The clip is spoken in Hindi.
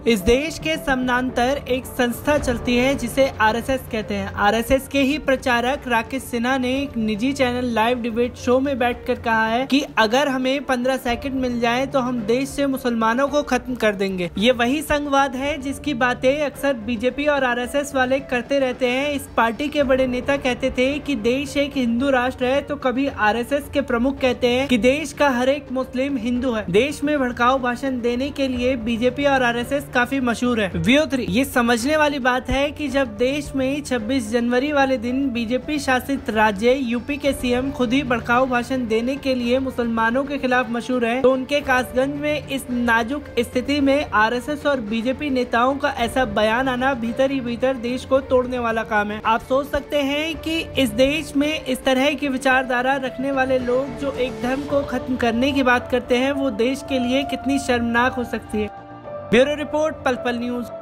इस देश के समानांतर एक संस्था चलती है जिसे आरएसएस कहते हैं। आरएसएस के ही प्रचारक राकेश सिन्हा ने एक निजी चैनल लाइव डिबेट शो में बैठकर कहा है कि अगर हमें 15 सेकंड मिल जाए तो हम देश से मुसलमानों को खत्म कर देंगे। ये वही संघवाद है जिसकी बातें अक्सर बीजेपी और आरएसएस वाले करते रहते हैं। इस पार्टी के बड़े नेता कहते थे कि देश एक हिंदू राष्ट्र है, तो कभी आरएसएस के प्रमुख कहते हैं कि देश का हर एक मुस्लिम हिंदू है। देश में भड़काऊ भाषण देने के लिए बीजेपी और आरएसएस काफी मशहूर है। व्यू 3, ये समझने वाली बात है कि जब देश में 26 जनवरी वाले दिन बीजेपी शासित राज्य यूपी के सीएम खुद ही भड़काऊ भाषण देने के लिए मुसलमानों के खिलाफ मशहूर है, तो उनके कासगंज में इस नाजुक स्थिति में आरएसएस और बीजेपी नेताओं का ऐसा बयान आना भीतर ही भीतर देश को तोड़ने वाला काम है। आप सोच सकते हैं कि इस देश में इस तरह की विचारधारा रखने वाले लोग जो एक धर्म को खत्म करने की बात करते हैं वो देश के लिए कितनी शर्मनाक हो सकती है। ब्यूरो रिपोर्ट, पल पल न्यूज।